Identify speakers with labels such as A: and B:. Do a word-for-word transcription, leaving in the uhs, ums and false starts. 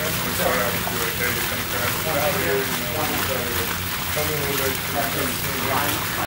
A: We start out with a day, thank God, it's out here, you know, come in a little bit,